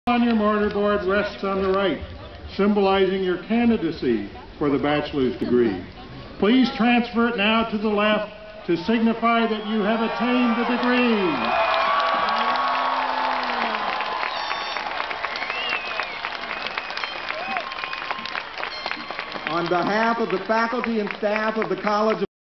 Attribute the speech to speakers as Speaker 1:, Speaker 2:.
Speaker 1: on your mortarboard rests on the right, symbolizing your candidacy for the bachelor's degree. Please transfer it now to the left to signify that you have attained the degree.
Speaker 2: On behalf of the faculty and staff of the College of